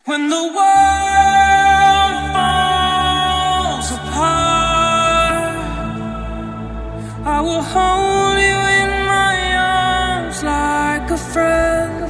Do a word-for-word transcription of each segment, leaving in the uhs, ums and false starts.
When the world falls apart, I will hold you in my arms like a friend.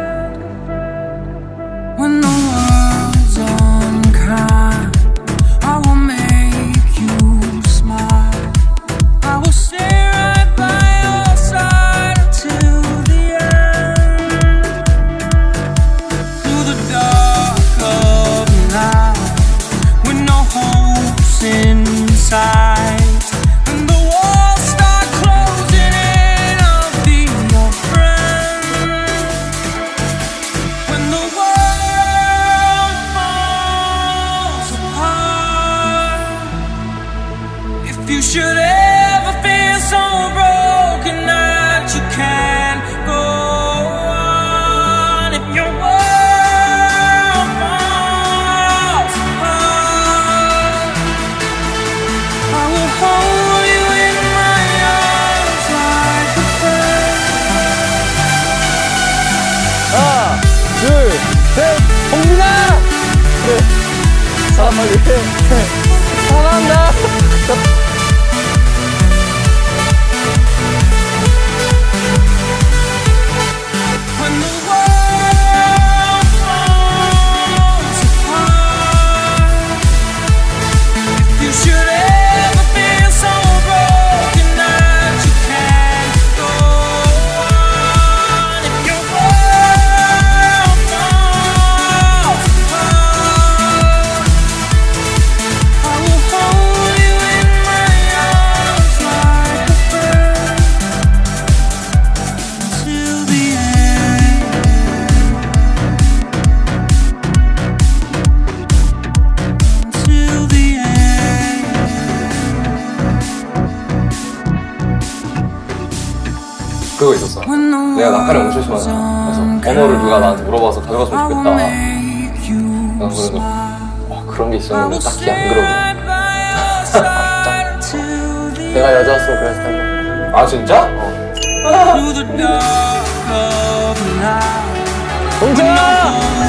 When the world's unkind, I will make you smile. I will stay right by your side until the end. Through the dark of night, with no hopes inside, and the walls start closing in, I'll be your friend. When the world falls apart, if you should ever feel so broken that you can't go on, if your world falls apart, I will hold you in my arms like a friend. 하나, 둘, 셋, 홍빈아! 그래, 사랑하게 해. 사랑한다. When the world falls apart, if you should ever feel so broken that you can't go on, if your world falls apart, I will hold you in my arms like a friend till the end. Till the end. 그거 있었어. 내가 낙하를 엄청 좋아하잖아. 그래서 언어를 누가 나한테 물어봐서 가져갔으면 좋겠다. 난 그래서 와, 그런 게 있었는데 딱히 안 그러고. 내가 여자였으면 그랬을 텐데. 아 진짜? 어. Through the dark of night, 동생아!